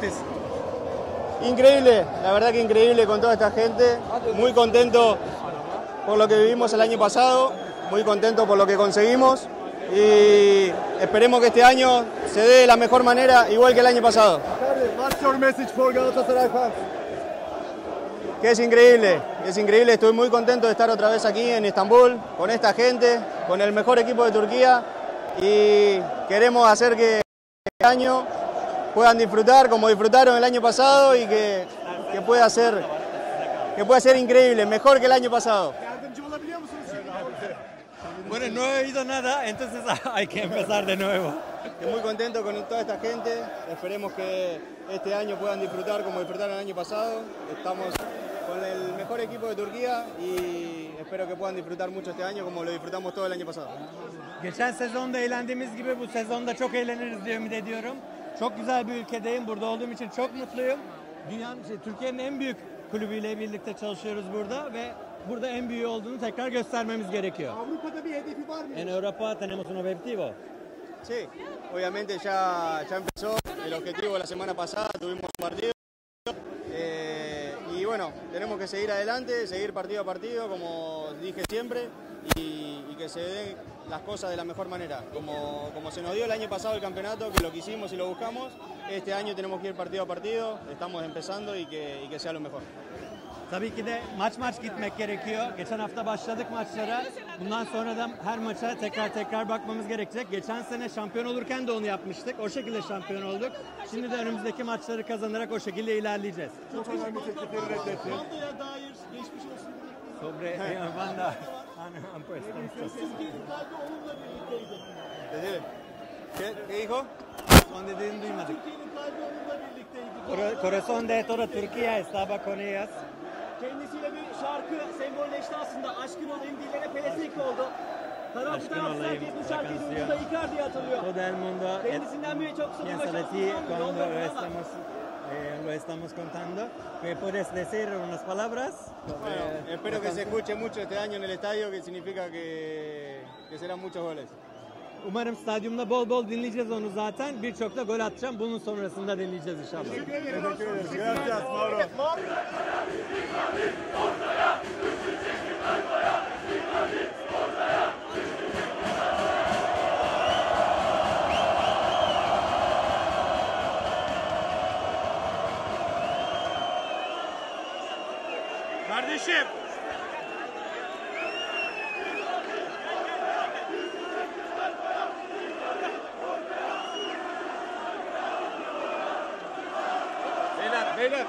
this? Increíble, la verdad que increíble con toda esta gente. Muy contento por lo que vivimos el año pasado, muy contento por lo que conseguimos y esperemos que este año se dé de la mejor manera, igual que el año pasado. What's your message for Galatasaray fans? Que es increíble, estoy muy contento de estar otra vez aquí en Estambul, con esta gente, con el mejor equipo de Turquía y queremos hacer que este año puedan disfrutar como disfrutaron el año pasado y que pueda ser increíble, mejor que el año pasado. Yardımcı olabiliyor musunuz şimdi? Bueno, no he oído nada, entonces hay que empezar de nuevo. Estoy muy contento con toda esta gente, esperemos que este año puedan disfrutar como disfrutaron el año pasado. Estamos con el mejor equipo de Turquía y espero que puedan disfrutar mucho este año como lo disfrutamos todo el año pasado. Geçen sezonda eğlendiğimiz gibi bu sezonda çok eğleniriz diye ümit ediyorum. Çok güzel bir ülkedeyim. Burada olduğum için çok mutluyum. Türkiye'nin en büyük kulübüyle birlikte çalışıyoruz burada ve burada en büyüğü olduğunu tekrar göstermemiz gerekiyor. Avrupa'da bir hedefi var mı? En Europa tenemos un objetivo. Sí, obviamente ya empezó el objetivo la semana pasada, tuvimos un partido y bueno, tenemos que seguir adelante, seguir partido a partido, como dije siempre, y que se den las cosas de la mejor manera. Como se nos dio el año pasado el campeonato, que lo quisimos y lo buscamos, este año tenemos que ir partido a partido, estamos empezando y que sea lo mejor. Tabii ki de maç gitmek gerekiyor. Geçen hafta başladık maçlara. Bundan sonra da her maça tekrar bakmamız gerekecek. Geçen sene şampiyon olurken de onu yapmıştık. O şekilde şampiyon olduk. Şimdi de önümüzdeki maçları kazanarak o şekilde ilerleyeceğiz. Çok önemli teklifleri reddetti. Ronaldo'ya dair geçmiş olsun. Sobre banda han puesto. Türkiye'nin kalbi onunla birlikteydi. Decile. ¿Qué dijo? Son dediğini duymadık. Türkiye'nin kalbi onunla birlikteydi. Corazón de toda Turquía estaba con ellas. Kendisiyle bir şarkı sembolleşti aslında. Aşkın olayım dillere pelesenk oldu. Taraflı Aşkın tarafsız olayım, herkes bu la şarkıyı canción. duyduğunda Icardi'yi hatırlıyor. Todo el mundo Kendisinden biri çok sorun piensa de şansı ti var mı? cuando Yollarına var. lo estamos contando. ¿Me puedes decir unas palabras? Bueno, espero que se escuche mucho este año en el estadio, que significa que serán muchos goles. Umarım stadyumda bol bol dinleyeceğiz onu zaten. Birçok da gol atacağım. Bunun sonrasında dinleyeceğiz inşallah. Teşekkür ederiz. Gracias, Mauro. Kardeşim. Beyler,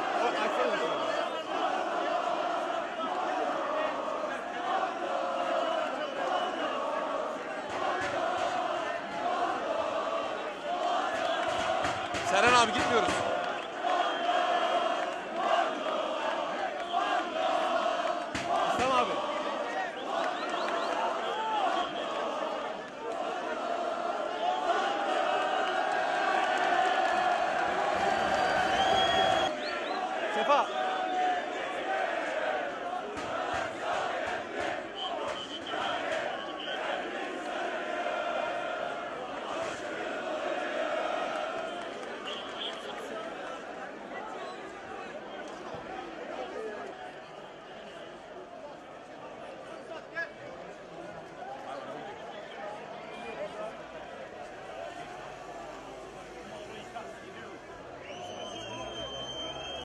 Serhan abi gitmiyoruz.